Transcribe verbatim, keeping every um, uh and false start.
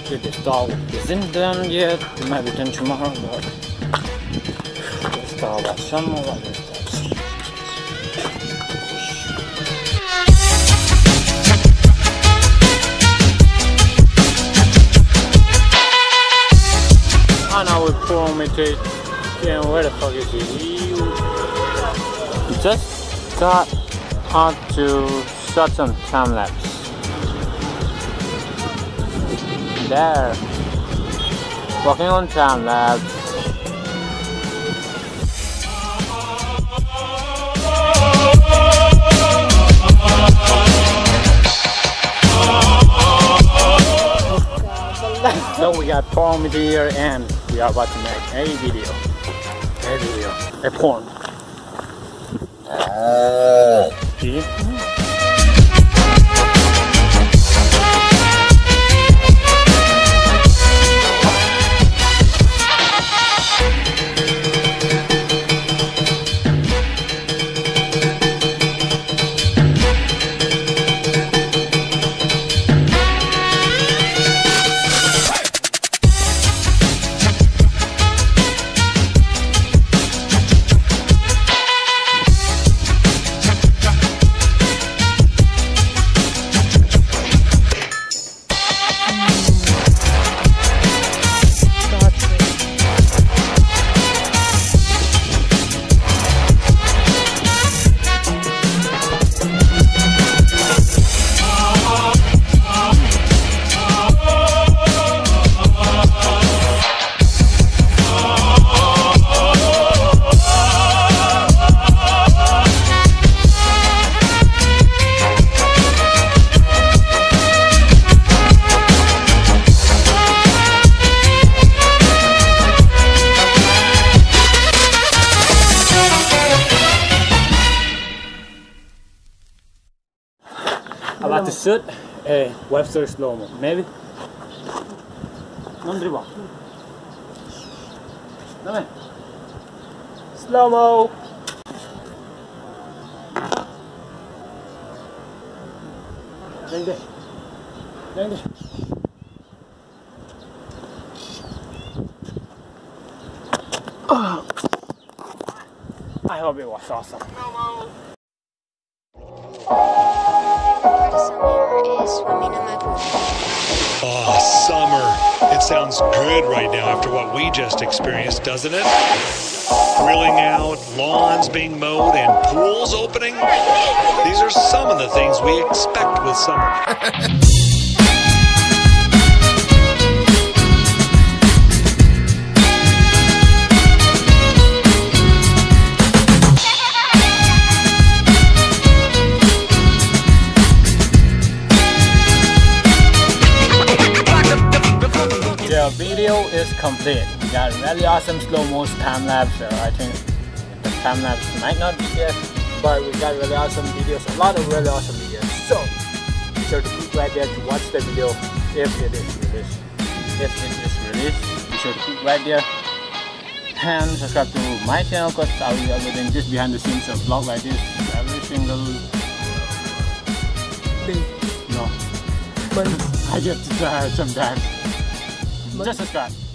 Actually, the stall isn't done yet. It might be done tomorrow, but the stall was some more like this. And now we pour me to yeah, where the fuck is he? Just got on to shot some time lapse. There, walking on time lapse. So we got porn here and we are about to make a video, a video, a porn. See? About to shoot a Webster slow-mo, maybe? Non driba. Dame. Slow-mo. Dende. Dende. Oh. I hope it was awesome. Oh, summer. It sounds good right now after what we just experienced, doesn't it? Grilling out, lawns being mowed, and pools opening. These are some of the things we expect with summer. The video is complete. We got really awesome slow-mo time lapse. So I think the time lapse might not be there, but we got really awesome videos, a lot of really awesome videos. So be sure to click right there to watch the video if it is released. If it is released, be sure to click right there and subscribe to my channel because I'll be uploading just behind the scenes of vlog like this every single day. No, but I get to try sometimes. Just subscribe.